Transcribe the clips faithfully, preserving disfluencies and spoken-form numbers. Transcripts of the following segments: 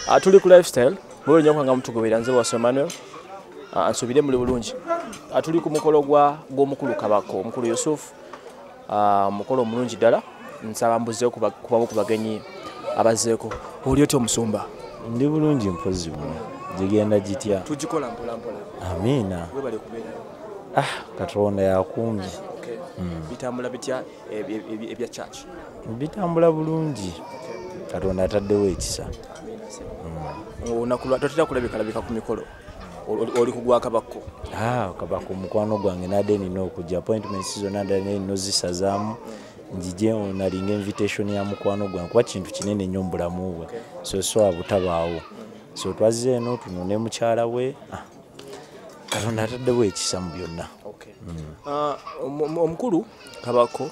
Atuli ku lifestyle bwe nyo kwanga mutugobera nze wa Emmanuel ansubire muri bulungi. Atuli ku mukolo gwa gw'omukulu Kabako omukulu Yusuf mukolo mulungi dala nsaba mbuze kuba kubagenyi abazeeko oli oto omusumba ndi bulungi mpozi buno jigenda jitya tujikola mpola mpola amina we bali kubera ah katonda yakungi okay mm. bitambula bitya ebya church bitambula bulungi katonda ataddewo ekisa amina se mm. onakula totera kulabika labika ku mikolo oli kugwa Kabako ah Kabako mukwano gwange nade nino okujja appointments zo nade nino zisazamu njije onalinga invitation ya mukwano gwange kwa kintu kinene nnyo mbulamu bwe okay. so so abutabaawo so twazize eno tunone mukyala we ah katonda ataddewo ekisa mu byonna okay mm. uh, omukulu Kabako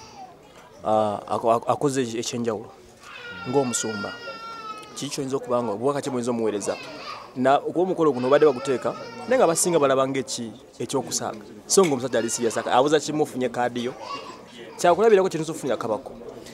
uh, akoze ekyenjawulo ng'omusumba kicho nzo kubanga bwaka kimwenzo muwereza na kwa mukolo guno bade baguteeka nenga basinga balabanga eki ekyokusanga so ngo musajja ali serious aka abuza kimufunye kadiyo kya kulabira ko kintu sofunya Kabako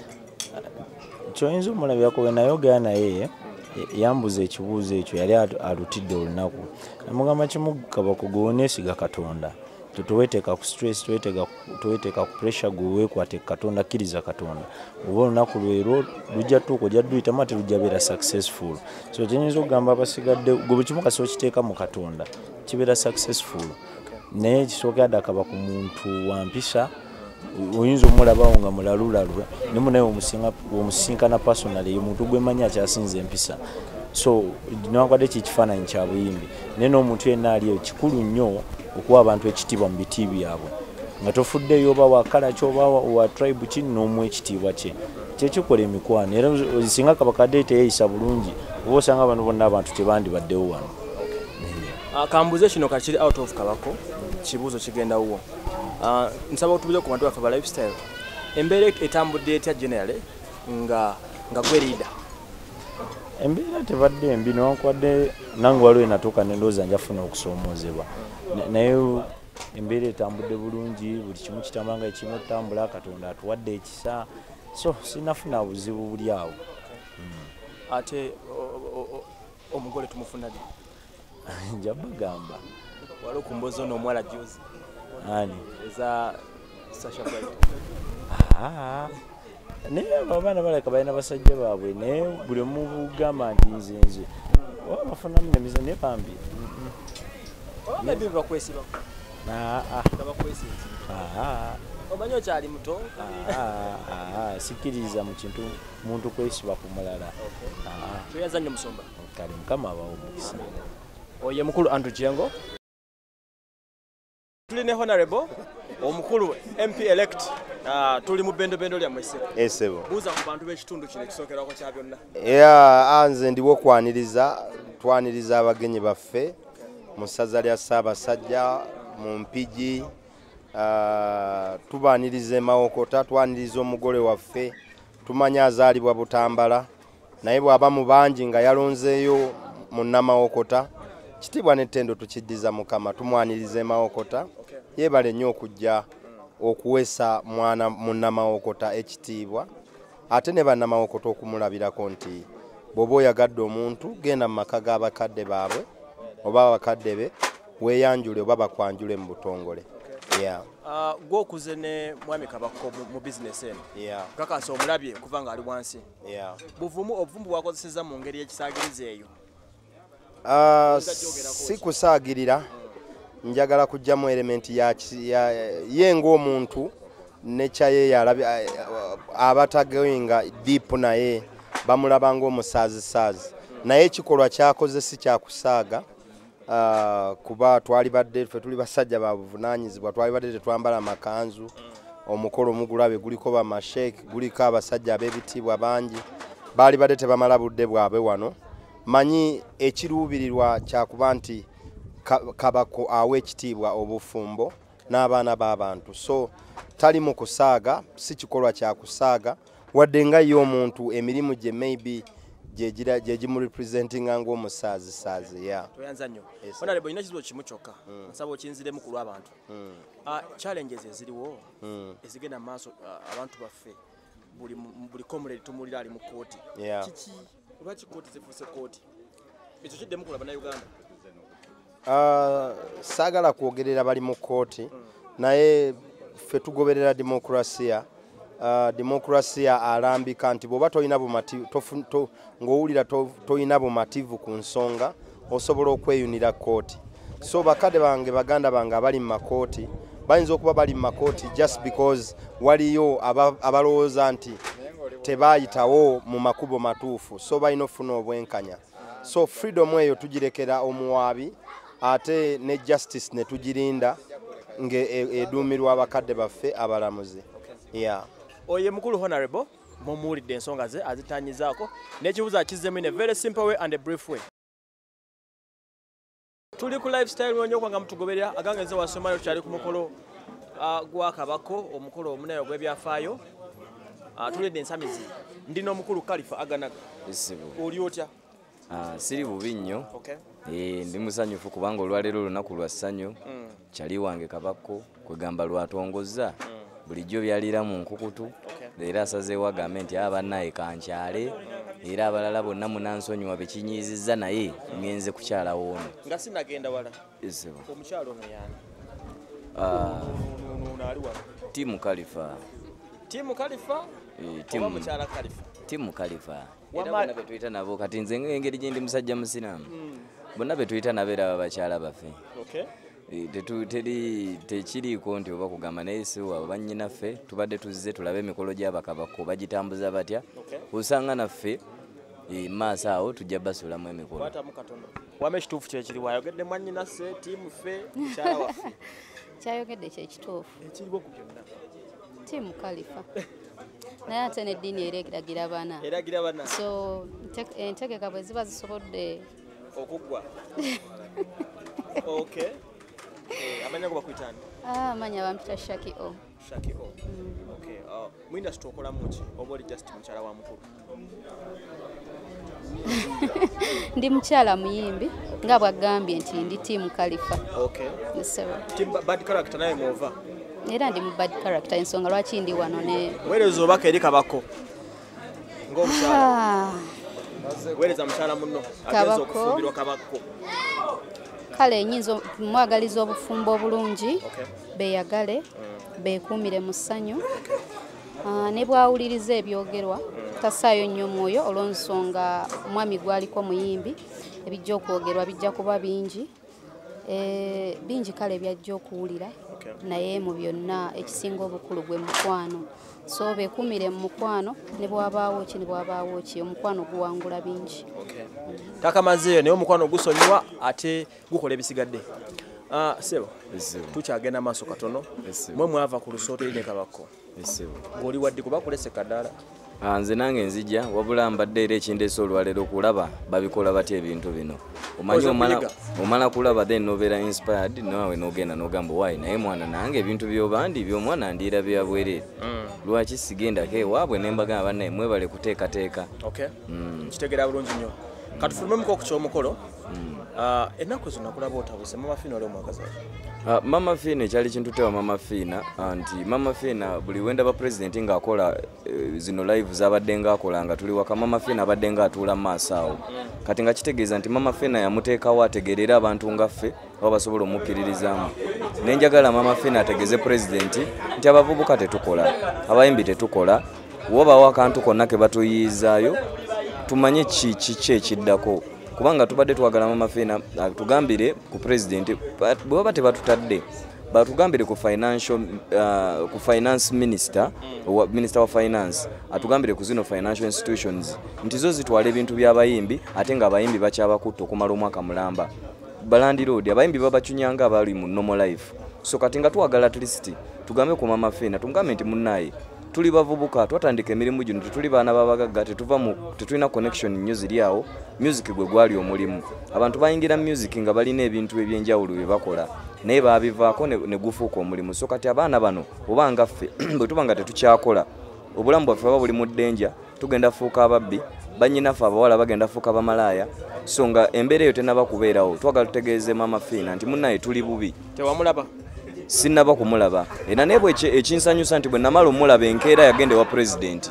kyoyinza omulabira ko nayo gana yeye yambuze ekibuuzo ekyo yali alutidde olunaku namugamba kimu Kabako gwonesiga Katonda tutuweteeka ku stress tuweteeka tuweteeka ku pressure gwe kwate Katonda kiriza Katonda ubo olunaku lwero lujja tuko jadduita mate lujja bera successful so kyenyinza okugamba abasigadde gwe kimu kaso kiteeka mu Katonda kibera successful naye kisooka adakaba ku muntu wampisa oyinza omulabawo nga mulalulalwe ne munaye omusinga omusinkana personally omuntu gwemanya kyasinze empisa so nakwadde kikifaananyi kya buyimbi naye n'omuntu yenna aliyo kikulu nnyo okuwa abantu ekitiibwa mu biti byabwe nga tofuddeyo oba wakala kyoba wa tribe ki n'omu ekitiibwa kye kyekikola emikwano era singa Kabakadde teyeyisa bulungi oba osanga bano bonna abantu tebandibaddewo wano akambuze kino kakiri out of Kabako kibuuzo kigenda wo nsaba otubuze ku bantu baffe ba lifestyle embeera etambudde etya generally nga nga gwe leader embeera tebadde embi newankwadde nange waliwo enatuuka nendooza njafuna okusoomoozebwa naye embeera etambudde bulungi buli kimu kitambula nga ekimu okutambula Katonda atuwadde ekisa so sinafuna buzibu buli awo ate omugole tumufuna ddi njabagamba waliwo ku mbozi ono omuwala juzi ani eza Sasha Bright ah naye abaana baleka balina basajja baabwe naye buli mubugamba nti nze nze oba bafunamu nemiza naye bambi maybe bakwesiba ah ah bakwesiba ah omanyi okyali muto ah ah sikiriza mu kintu muntu kwesiba ku mulala ah tuyazanye musomba kale mukama abawo mukisa oye mukulu Andrew Jengo tuli ne honorable omukulu M P elect ah tuli mu bendo bendo lya mwese esebo buza ku bantu b'ekitundu kino kisokera ko kya byonna ya anze ndiwo kwaniriza twaniriza abagenyi baffe musaza lya Ssaabasajja mu Mpigi ah tubanirize Mawokota twaniriza omugole waffe tumanya azaalibwa Butambala naye bwaba mu bangi nga yalonzeeyo mu Namawokota kitibwa n'ettendo tukiddiza Mukama tumwanirize Mawokota yebale nnyo okujja okuwesa mwana munnamawokota ekitiibwa ate ne bannamawokota okumulabirako nti bw'oba oyagadde omuntu genda mu maka g'abakadde baabwe oba abakadde be weeyanjule oba bakwanjule mu butongole yeah. uh, gwokuze ne mwami Kabako mu business eno yeah. kakasa omulabye kuva nga ali wansi yeah. buvumu obuvumbu bwakozeseza mu ngeri y'ekisaagiriza eyo uh, si kusaagirira njagala kujjamu element ya, ya ye ng'omuntu nechaye yalabi abatagenga deep naye bamulaba ng'omusaazi saazi naye ekikolwa kyakoze si kyakusaaga uh, kuba twali badde ffe tuli basajja babuvunaanyizibwa twali badde tetwambala amakanzu omukolo omugulabe guliko bamasheke guliko abasajja ab'ebitiibwa bangi baali badde tebamala budde bwabwe wano manyi ekiruubirirwa kyakuba nti Kabako awe ekitiibwa obufumbo n'abaana b'abantu so tali mu kusaaga si kikolwa kya kusaaga wadde nga ye omuntu emirimu gye maybe gye gimu representinga ng'omusaazi saazi ya toyanza nnyo honorable ina kizibu kimu kyokka nsaba okinziremu ku lw'abantu challenges eziriwo ezigenda mu maaso abantu baffe buli comrade tumulira ali mu kooti kiki lwaki kooti zifuuse kooti Ekyo kiddemu kulaba na Uganda. Uh, sagala kwogerera bali mu kooti mm. naye ffe tugoberera demokrasia uh, demokrasia alambika nti bw'oba tolina bumativu to, ng'owulira tolina bumativu ku nsonga osobola okweyunira kooti. So bakadde bange baganda bange abali mu makooti bayinza okuba bali mu makooti just because waliyo abalowooza nti tebaayitawo mu makubo matuufu, so balina ofuna obwenkanya. So freedom eyo tugirekera omuwaabi ate ne justice ne tugirinda nge eduumirwa abakadde baffe abalamuzi. Yeah. Oye mukulu honorable mumuulidde ensonga ze azitanyizaako n'ekibuuzo akizzemu in a very simple way and a brief way. Tuli ku lifestyle nyo kwanga mutugoberera agangeze wa Somalia tukyali ku mukolo uh, gwa kabako omukolo omunayo gw'ebyafaayo. Uh, tulidde ensamizi ndino omukulu Khalifa Aganaga. Isibu. Oli otya? Ah, siri bubi nnyo. Okay. Eh, ndi musanyufu kubanga olwaleero lunaku lwa ssanyu. Mm. Kyali wange kabako kwegamba lwatongozza. Mm. Bulijjo byalira mu nkukutu. Okay. Era asazeewo agambe nti abannaye kankyale. Era abalala bonna munansonyiwa bekinyizizza naye ngenze kukyala woono. Nga sinagenda wala. Isibu. Omukyalo ono yani. Ah. Ono ali wala. Timu Khalifa. Timu Khalifa? Eh, timu mukyala Khalifa. Timu Khalifa. Era bonna betuyita nabo kati nze engeri gye ndi musajja musiramu. Mm. Bonna betuyita nabo era babakyala baffe. Okay. Tetu teri tekiriiko nti oba kugamba naye si wabo bannyinaffe tubadde tuzze tulabe emikolo gy'abakabako bagitambuza batya. Okay. Usanga naffe maaso awo tujja basulamu emikolo. Kwatamu katono. Wama ekituufu kye kiri wayogedde mwannyinasse tiimu ffe mukyala waffe. Kyayogedde kye kituufu. Ekiriwo ku byonna. Timu Khalifa. Naye ate n'eddiini era eragira bana. Eragira bana. So entegeka bwe ziba zisobodde okuggwa. Okay. Eh, amanya kuba kuitani? Ah, amanya bampita Shaki O. Shaki O. Mm. Okay. Uh, mu industry okola muki? Oba oli just mukyala wa mukulu? Ndi mukyala muyimbi nga bwagambye nti ndi Timu Khalifa. Okay. Yes sir. Tim bad character naye muova. Era ndi mu bad character ensonga lwaki ndi wano ne. Weereza obaka eri kabako. Ng'omukyala. Weereza mukyala munno. Agenza okufumbirwa kabako. Kale enyinzo mwagaliza obufumbo obulungi. Okay. Beyagale. Mm. Beekuumire mu ssanyu. Okay. Uh, ne bwawuliriza ebyogerwa. Mm. Tasaayo nnyo mwoyo olw'ensonga mwami gwaliko muyimbi. Ebijja okwogerwa bijja kuba bingi. E, bingi kale byajja okuwulira. Okay. Naye mu byonna ekisinga obukulu gwe mukwano. So beekuumire mu mukwano ne bwabaawo ki ne bwabaawo ki omukwano guwangula bingi. Okay. Mm. Takamazeeyo naye omukwano gusonyiwa ate gukola ebisigadde. Ah, uh, sebo. Sebo. Tukyagenda maaso katono. Mwe mwava ku lusooto ine kabako. Sebo. Ng'oli wadde kuba kulese kaddaala. Nze nange nzija wabula mbadde era ekindeese olwaleero okulaba babikola batya ebintu bino. Omanyi omala omala kulaba then nobeera inspired nawe n'ogenda n'ogamba why naye mwana nange ebintu by'obandi by'omwana ndiira byabwerere. Mm. Lwaki sigendako ewaabwe ne mbagamba bannaye mwebale kuteekateeka. Okay. Mm. Kitegera bulungi nnyo. Katufulumemu ku ky'omukolo. Mm. Uh, ennaku zino kulaba otabuse Mama Fiina oli omwagaza. Uh, Mama Fiina ekyali kintu tewa Mama Fiina anti Mama Fiina buli wenda ba president ng'akola uh, zino live zabadde ng'akola nga tuli waka Mama Fiina abadde ng'atuula mu maaso awo. Mm. Kati nga kitegeeza nti Mama Fiina yamuteekawo ategeerera abantu nga ffe oba basobola omukkiririzaamu. Ne njagala Mama Fiina ategeeze president nti abavubuka tetukola, abayimbi tetukola, wobawo akantu konna ke batuyizaayo tumanye ki ki ekiddako. Kubanga tubadde twagala Mama Fiina tugambire ku president bwaba tebatutadde batugambire ku financial uh, ku finance minister wa minister wa finance atugambire ku zino financial institutions nti zo zitwala ebintu by'abayimbi ate nga abayimbi bakyabakutta okumala omwaka mulamba balandi road abayimbi babachunyanga abali mu normal life. So kati nga twagala at least tugambe ku Mama Fiina tugambe nti munnaye tuli bavubuka twatandika emirimu gino tuli baana babagagga tetuva mu tetulina connection nnyo ziri awo music gwe gwali omulimu abantu bayingira music nga balina ebintu ebyenjawulo bye bakola naye baabivaako ne, ne gufuuka omulimu. So kati abaana bano oba nga ffe bwe tuba nga tetukyakola obulamu bwaffe baba buli mu ddenja tugenda fuuka ababbi bannyinaffe abawala bagenda fuuka bamalaaya. So nga embeera eyo tenaba kubeerawo twagala tutegeeze Mama Fiina nti munnaye tuli bubi. Tewamulaba? Sinaba kumulaba era naye bwe ekinsanyusa nti bwe namala omulaba enkeera yagende wa president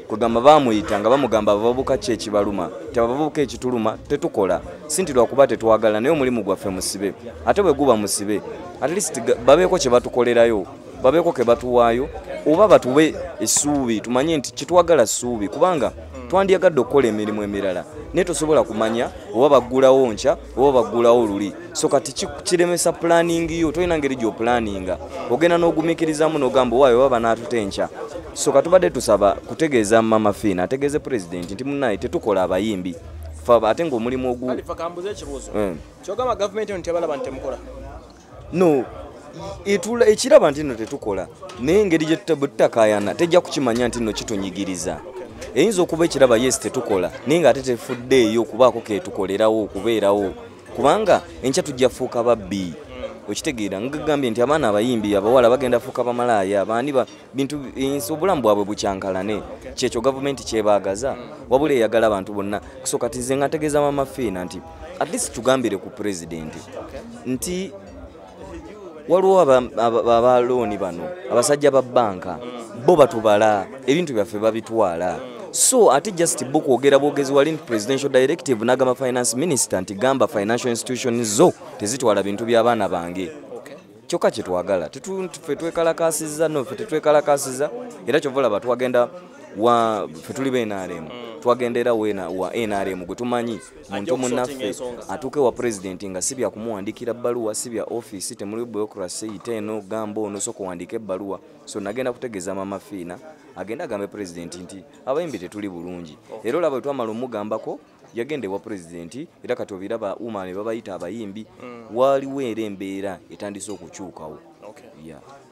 kugamba bamuyita nga bamugamba abavubuka ki ekibaluma ti abavubuka ekituluma tetukola sinti lwakuba tetwagala naye omulimu gwaffe musibe ate bwe guba musibe at least babeeko kye batukolerayo babeeko ke batuwaayo oba batuwe essuubi tumanye nti kitwagala ssuubi kubanga twandyagadde okukola emirimu emirala naye tosobola kumanya oba baggulawo nkya oba baggulawo luli so kati kiremesa planning yo tolina ngeri gy'opulaninga ogenda n'ogumiikirizamu n'ogamba owaayo oba banaatute nkya so katubadde tusaba kutegeeza mama Fiina ategeeze pulezidenti nti munnaye tetukola abayimbi faba ate ng'omulimu ogu kyogamba gavumenti eno tebalaba nti temukola no etula ekiraba nti nno tetukola naye engeri gye tutakayana tejja kukimanya nti nno kitunyigiriza eyinza okuba ekiraba yes tetukola naye nga ate tefuddeeyo okubaako ketukolerawo okubeerawo kubanga enkya tujja fuuka babbi okitegeera ngagambye nti abaana abayimbi abawala bagenda fuuka bamalaaya abaani bintu obulamu bwabwe bukyankalane kyekyo gavumenti kyebaagaza wabula eyagala abantu bonna so kati nze nga ntegeeza mama Fiina nti at least tugambire ku pulezidenti nti waliwo abalooni bano abasajja ba banka bo batubala ebintu byaffe babitwala so ate just bo kwogera bwogezi wali nti presidential directive n'agamba finance minister nti gamba financial institutions zo tezitwala bintu by'abaana bange kyokka kye twagala ffe twekalakasiza no ffe tetwekalakasiza era kyova olaba twagenda ffe tuli ba N R M twagendera wa N R M gwe tumanyi muntu munnaffe atuuke wa pulezidenti nga si bya kumuwandikira bbaluwa si bya office temuli bureaucracy ite eno gamba ono so kuwandika ebbaluwa so nagenda kutegeeza mama Fiina agenda agambe pulezidenti nti abayimbi tetuli bulungi era olaba twamala omugambako yagende wa pulezidenti era kati obiraba umane babayita abayimbi waliwo era embeera etandise okukyukawo okay. yeah.